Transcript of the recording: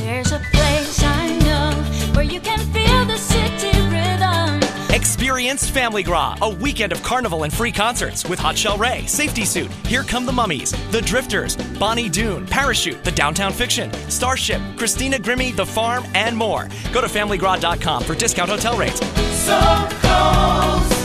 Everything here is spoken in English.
There's a place I know where you can feel the city rhythm. Experience Family Gras, a weekend of carnival and free concerts with Hot Shell Ray, Safety Suit, Here Come the Mummies, The Drifters, Bonnie Doon, Parachute, The Downtown Fiction, Starship, Christina Grimmie, The Farm, and more. Go to familygras.com for discount hotel rates. So close.